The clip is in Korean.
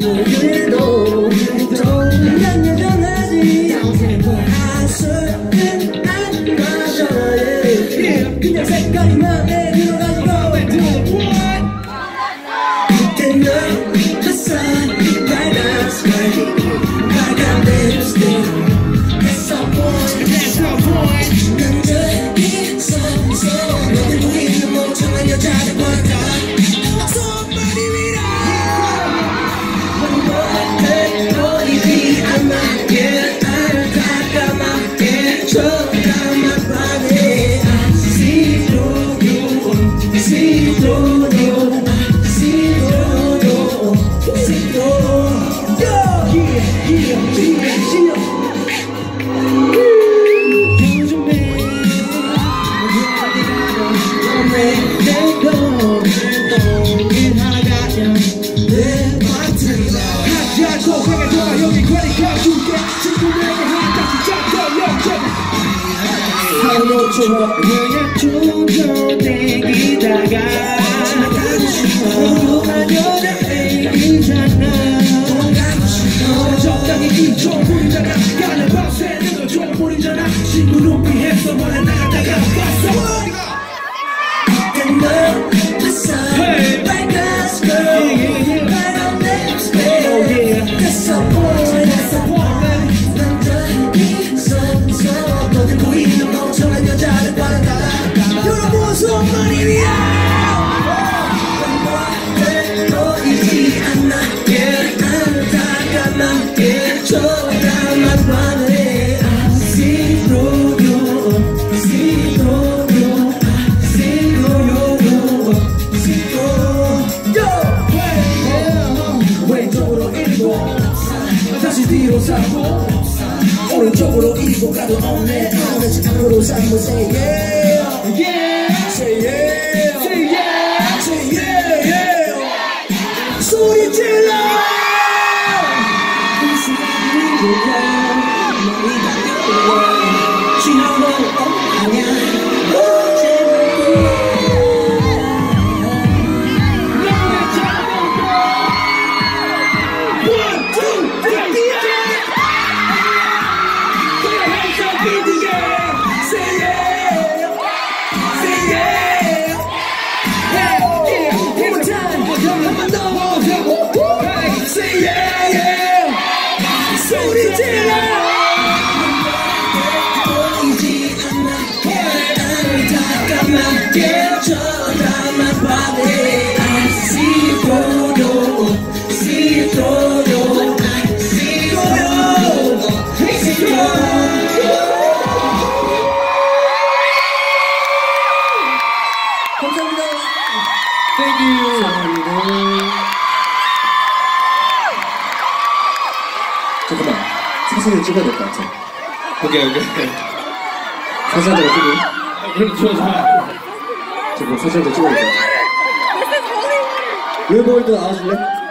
오늘도 난 여전하지 아슬은 안 맞아 그냥 색깔이 맘에 들어가지고 그때 널 봤어 빨간 스마일 빨간 립스틱 That's our point 난 저기 서서 너를 보이는 멍청한 여자를 볼까 Somebody be 보이지 않아 나를 다가만게 쳐다만 봐내 I see through you see through you see through you see through you 그냥 종종 땡기다가 궁금한 여자애이잖아 적당히 이쪽 부리잖아 가는 밤새 너도 좀 부리잖아 친구 눈빛에서 몰래 나갔다가 봤어 그때 널 봤어 빨간 스커트 빨간 립스틱 That's a boy That's a boy 난 저기 서서 너들 보이는 멍청한 여자를 바라다 여러분 손만이 위에 보이지 않나 나를 다가만게 쳐다만 봐내 I see through you see through you see through you see through you 왼쪽으로 일고 다시 뒤로 사고 오른쪽으로 이고 가도 없네 오른쪽으로 사고 say yeah yeah say yeah say yeah say yeah yeah 소리 질러 이 시간이 좋아 머리 다 신호도 아냐 소리 질러 보이지 않나 나를 다가만게 쳐다만 봐내 I see through you see through you I see through you see through you 감사합니다. Thank you. 감사합니다. 잠깐만 사진을 찍어야 될 것 같아. 오케이. 사진 한 장 찍어. 그럼 좋아. 저거 사진 한 장 찍어야 될 것 같아. 웨이보이드 나와줄래?